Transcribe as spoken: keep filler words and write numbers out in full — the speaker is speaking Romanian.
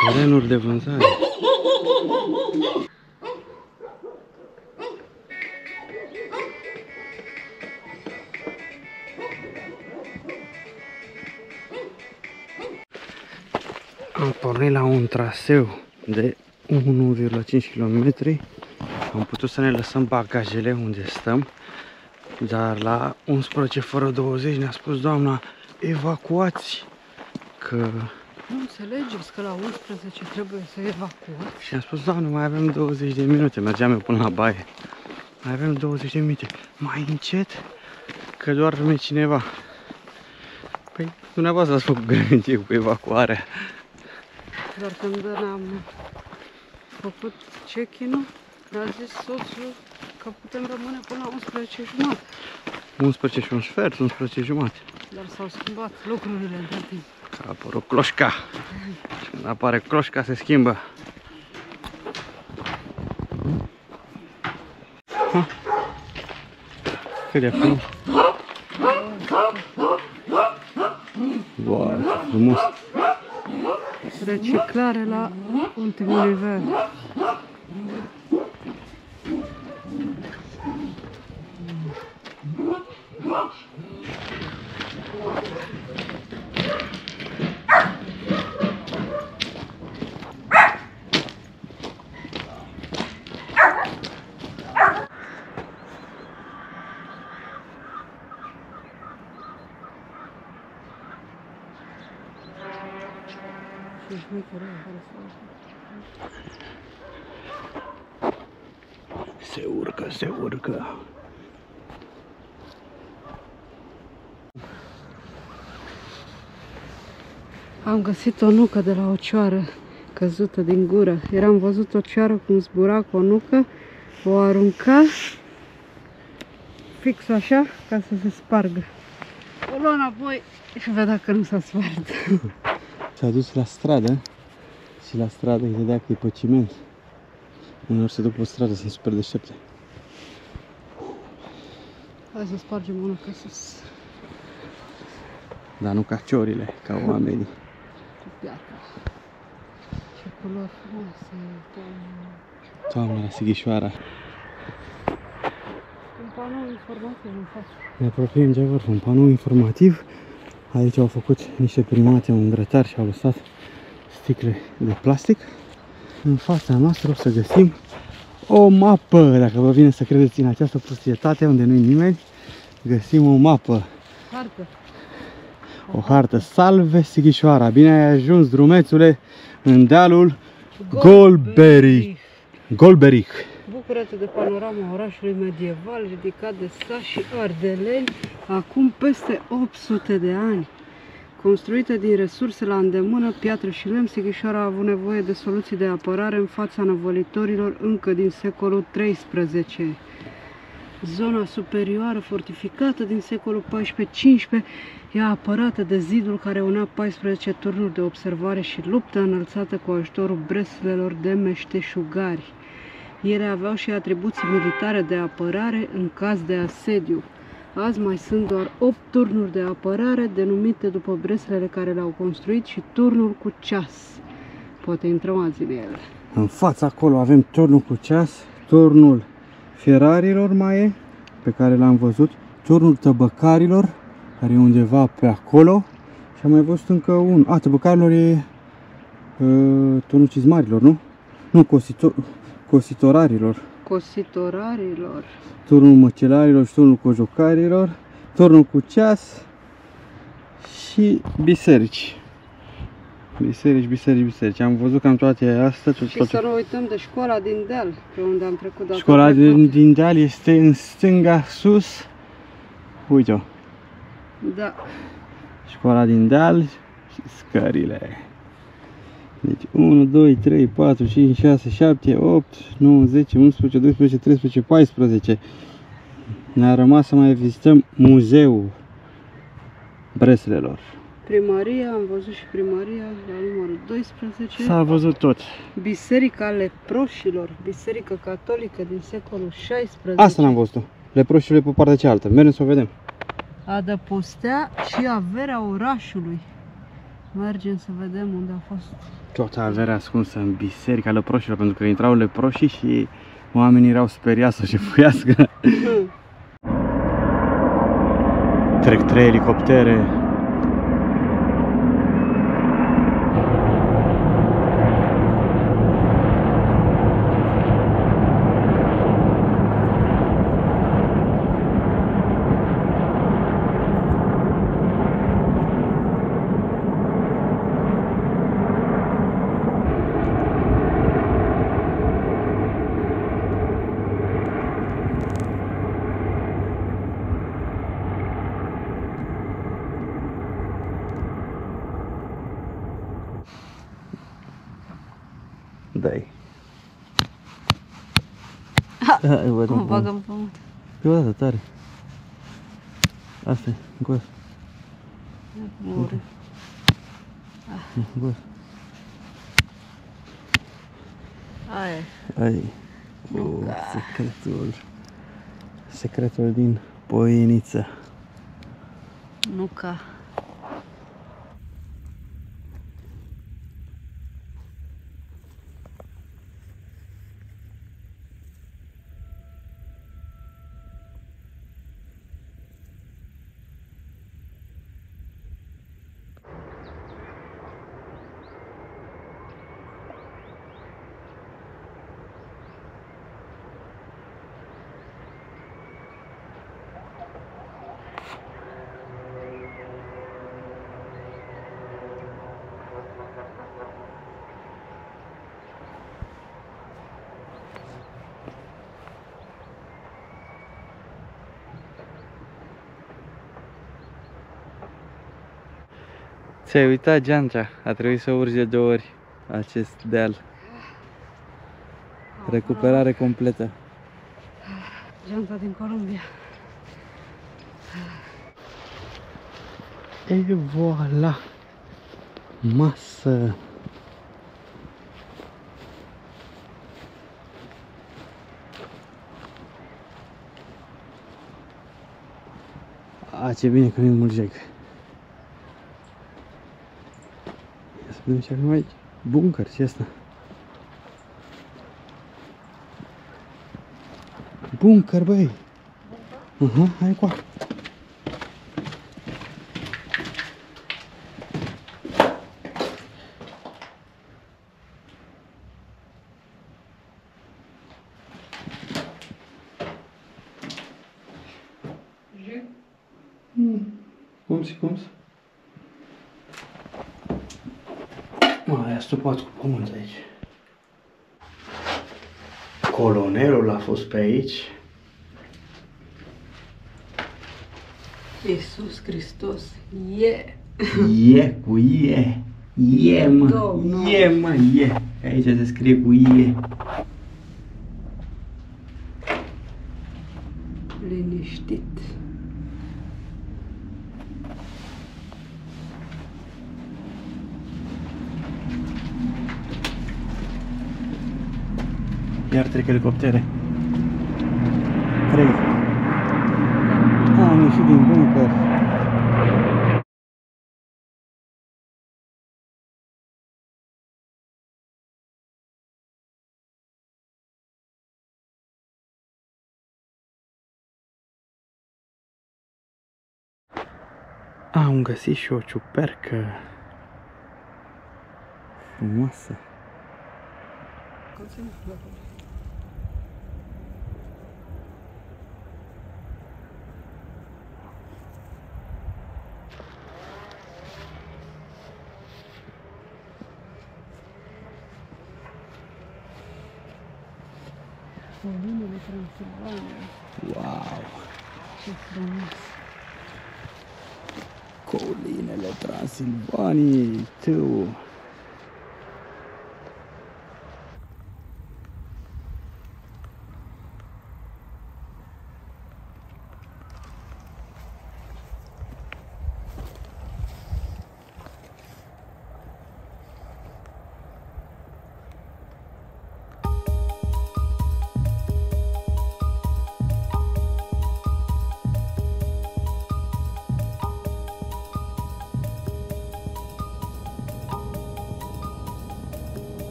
Terenuri de vânzare. Am pornit la un traseu de unu virgulă cinci kilometri. Am putut să ne lăsăm bagajele unde stăm, dar la unsprezece fără douăzeci ne-a spus doamna: evacuați, că... Nu înțelegeți că la unsprezece trebuie să evacuați? Și am spus: doamne, mai avem douăzeci de minute, mergeam eu până la baie. Mai avem douăzeci de minute, mai încet, că doarme cineva. Păi, dumneavoastră ați făcut grănicie cu evacuarea. Doar când ne-am făcut check-in-ul, a zis soțul că putem rămâne până la unsprezece jumate. unsprezece și un sfert, unsprezece jumate. Dar s-au schimbat lucrurile între timp. Că a apărut cloșca. Și când apare cloșca se schimbă. Ha. Cât de frumos. Wow, frumos. Reciclare la ultimul nivel. Se urcă, se urcă. Am găsit o nucă de la o cioară căzută din gură. Eram văzut o cioară cum zbura cu o nucă, o arunca fix așa ca să se spargă. O lua înapoi și vedea că nu s-a spart. S-a dus la stradă și la stradă îi vedea că e pe ciment. Uneori se duc pe stradă, sunt super deștepte. Hai să spargem una ca sus. Dar nu ca ciorile, ca oamenii. Cu piatra. Ce culori frumoase, doamne. Doamne, la Sighișoara. Un panou informativ în față. Ne apropiem de vârf, un panou informativ. Aici au făcut niște primate, un grătar și au lăsat sticle de plastic. În fața noastră o să găsim o mapă. Dacă vă vine să credeți în această proprietate unde nu-i nimeni, găsim o mapă. Hartă. O hartă. Salve Sighișoara! Bine ai ajuns, drumețule, în dealul Golberich. Golberich. Bucură-te de panorama orașului medieval ridicat de sași și ardeleni acum peste opt sute de ani. Construită din resurse la îndemână, piatră și lemn, Sighișoara a avut nevoie de soluții de apărare în fața năvălitorilor încă din secolul treisprezece. Zona superioară, fortificată din secolul paisprezece cincisprezece, e apărată de zidul care unea paisprezece turnuri de observare și luptă înălțată cu ajutorul breslelor de meșteșugari. Ele aveau și atribuții militare de apărare în caz de asediu. Azi mai sunt doar opt turnuri de apărare, denumite după breslele care le-au construit, și turnul cu ceas. Poate intrăm azi în ele. În fața acolo avem turnul cu ceas, turnul ferarilor mai e, pe care l-am văzut, turnul tăbăcarilor, care e undeva pe acolo, și am mai văzut încă un... A, tăbăcarilor e uh, turnul cizmarilor, nu? Nu, cositor, cositorarilor. Cositorarilor. Turnul măcelarilor și turnul cojocarilor, turnul cu ceas și biserici. Biserici, biserici, biserici. Am văzut cam toate astea. Și toate... să nu uităm de școala din deal, pe unde am trecut data Școala din, din deal este în stânga sus. Uite-o. Da. Școala din deal și scările. Deci unu, doi, trei, patru, cinci, șase, șapte, opt, nouă, zece, unsprezece, doisprezece, treisprezece, paisprezece. Ne-a rămas să mai vizităm muzeul breslelor. Primăria, am văzut și primăria la numărul doisprezece. S-a văzut tot. Biserica Leproșilor, biserică catolică din secolul șaisprezece. Asta n-am văzut-o. Leproșile pe partea cealaltă. Mergem să o vedem. Adăpostea și averea orașului. Mergem să vedem unde a fost. Toată averea ascunsă în biserica leproșilor, pentru că intrau leproșii și oamenii erau speriați să jefuiască. Trec trei elicoptere. Dai. Hai, văd Mă un bagă în pământ. Pe o dată tare. Asta e, gos. Mori. Gos. Aia. Ai. Oh, secretul. Secretul din Poieniță. Nu ca. Ți-ai uitat geanta, a trebuit să urci de două ori acest deal. Recuperare completă. Geanta din Columbia. E voilà! Masă! A, ce bine că nu-i mult jeg. Ia să vedem ce avem aici. Bunker, ce asta? Bunker, băi! Aha, hai cu acolo. Cum si, cum si? Mă, aia stupat cu pământ aici. Colonelul a fost pe aici. Iisus Hristos, e! E cu E. E, mă. E, mă, e. Aici se scrie cu E. Liniștit. Iar trec elicoptere. Trei. Am ieșit din bunker. Am găsit și o ciupercă frumoasă. Colinele Transilvaniei. Wow! Ce frumos! Colinele Transilvaniei, tu!